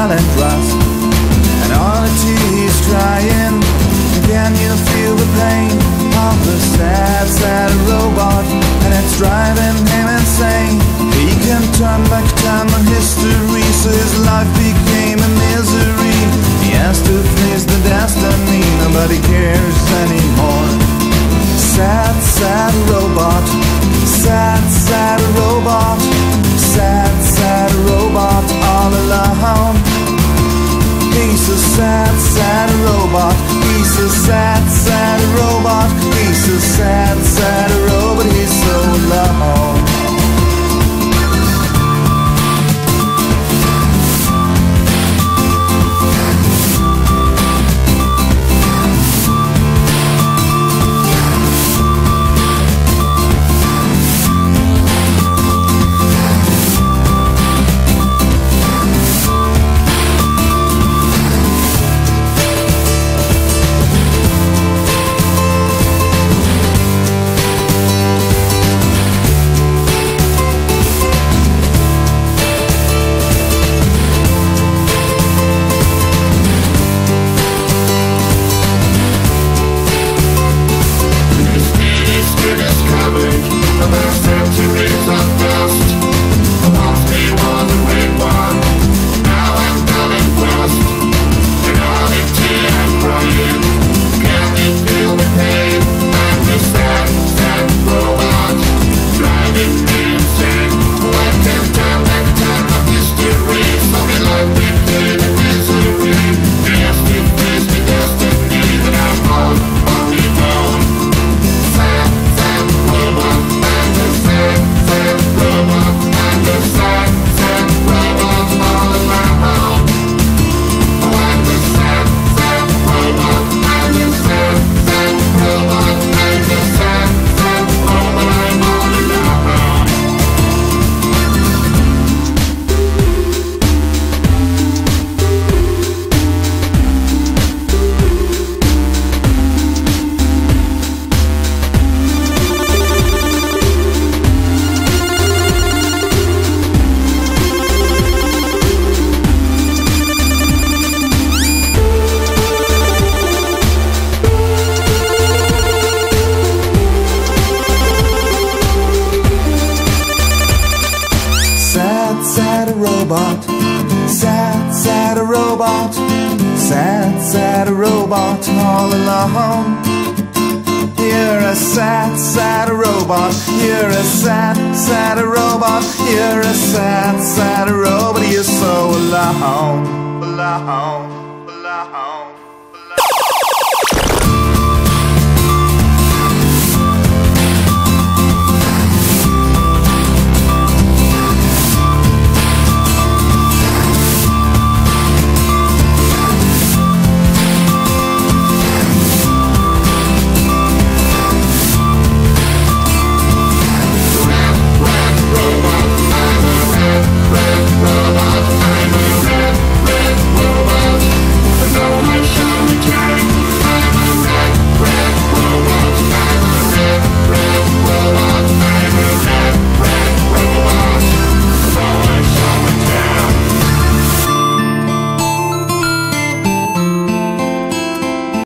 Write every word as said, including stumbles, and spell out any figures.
dull and rust, and all the tears crying. Can you feel the pain of the sad, sad robot? And it's driving him insane. He can turn back time on history, so his life became a misery. He has to face the destiny, nobody cares anymore. Sad, sad robot, sad, sad robot, sad, sad robot, all alone. He's a sad, sad robot. He's a sad, sad robot. He's a sad, sad robot. He's so alone. Sad robot, sad, sad robot, sad, sad robot, all alone. You're a sad, sad robot. You're a sad, sad robot. You're a sad, sad robot. You're so alone, alone.